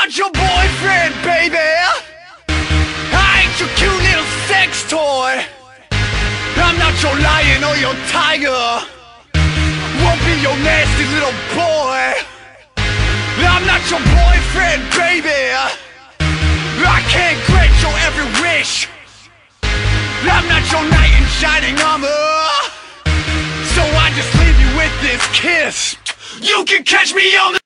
not your boyfriend, baby. I ain't your cute little sex toy. I'm not your lion or your tiger. Won't be your nasty little boy. I'm not your boyfriend, baby. I can't grant your every wish. I'm not your knight in shining armor. So I just leave you with this kiss. You can catch me on the